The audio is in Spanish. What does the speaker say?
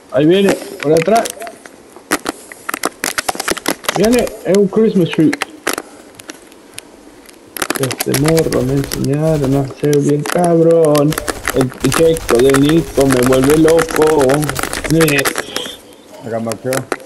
Ahí viene, por atrás. Viene, es un Christmas tree. Este morro me enseñaron a ser bien cabrón. El checo de Nico me vuelve loco. Acá marchó.